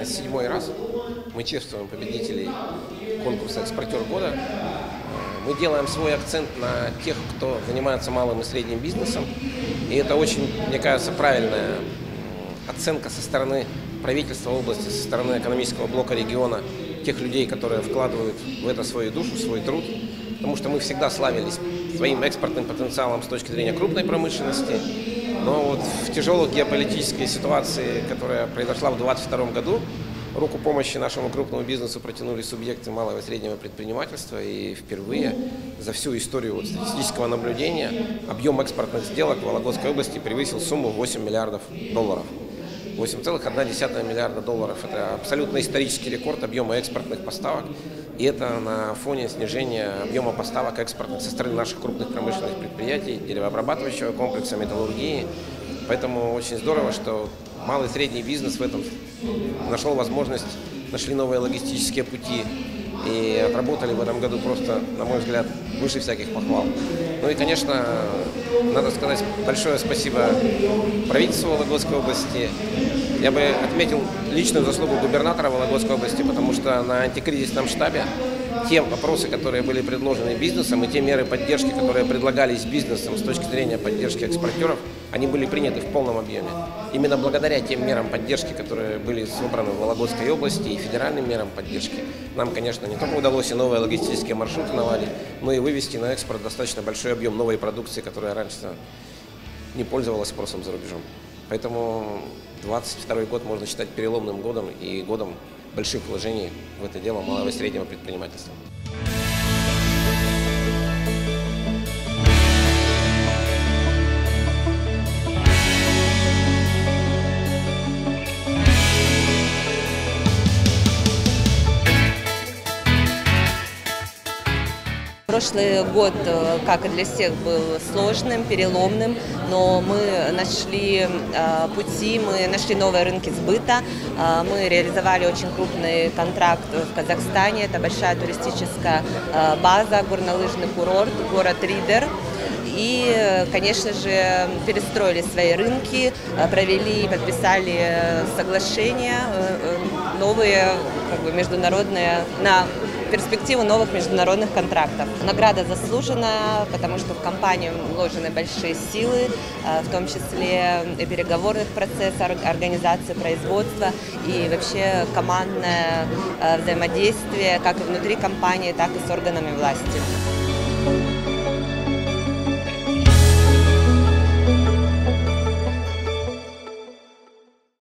сегодня 7-й раз мы чествуем победителей конкурса «Экспортер года». Мы делаем свой акцент на тех, кто занимается малым и средним бизнесом. И это очень, мне кажется, правильная оценка со стороны правительства области, со стороны экономического блока региона, тех людей, которые вкладывают в это свою душу, свой труд. Потому что мы всегда славились своим экспортным потенциалом с точки зрения крупной промышленности. Но вот в тяжелой геополитической ситуации, которая произошла в 2022 году, руку помощи нашему крупному бизнесу протянули субъекты малого и среднего предпринимательства. И впервые за всю историю статистического наблюдения объем экспортных сделок в Вологодской области превысил сумму $8 миллиардов. 8,1 миллиарда долларов. Это абсолютно исторический рекорд объема экспортных поставок. И это на фоне снижения объема поставок экспортных со стороны наших крупных промышленных предприятий, деревообрабатывающего комплекса, металлургии. Поэтому очень здорово, что малый и средний бизнес в этом нашел возможность, нашли новые логистические пути и отработали в этом году просто, на мой взгляд, выше всяких похвал. Ну и, конечно, надо сказать большое спасибо правительству Вологодской области. Я бы отметил личную заслугу губернатора Вологодской области, потому что на антикризисном штабе те вопросы, которые были предложены бизнесом, и те меры поддержки, которые предлагались бизнесом с точки зрения поддержки экспортеров, они были приняты в полном объеме. Именно благодаря тем мерам поддержки, которые были собраны в Вологодской области, и федеральным мерам поддержки, нам, конечно, не только удалось и новые логистические маршруты наладить, но и вывести на экспорт достаточно большой объем новой продукции, которая раньше не пользовалась спросом за рубежом. Поэтому 2022 год можно считать переломным годом и годом больших вложений в это дело малого и среднего предпринимательства. Прошлый год, как и для всех, был сложным, переломным, но мы нашли пути, мы нашли новые рынки сбыта, мы реализовали очень крупный контракт в Казахстане, это большая туристическая база, горнолыжный курорт, город Ридер. И, конечно же, перестроили свои рынки, провели, подписали соглашения новые, международные, на перспективу новых международных контрактов. Награда заслужена, потому что в компанию вложены большие силы, в том числе и переговорных процессов, организации производства и вообще командное взаимодействие как и внутри компании, так и с органами власти.